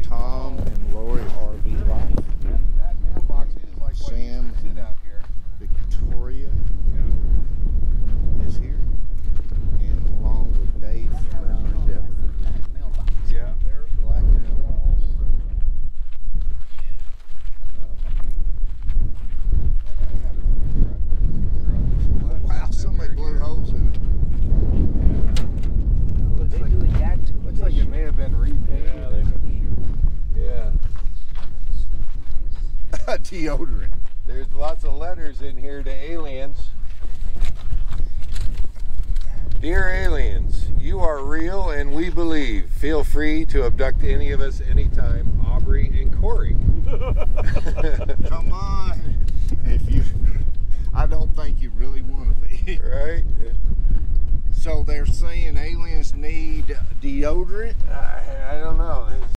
Tom and Lori RV Life. That mailbox is like Sam what you sit out here. Victoria is here, and along with Dave from Mount Endeavor. Yeah, there's the Black walls. Wow, somebody blew holes in it. Looks like it may have been repainted. Yeah, they've been shooting. Yeah. Deodorant. There's lots of letters in here to aliens. Dear aliens, you are real and we believe. Feel free to abduct any of us anytime. Aubrey and Corey. Come on. I don't think you really want to be. Right? So they're saying aliens need deodorant? I don't know.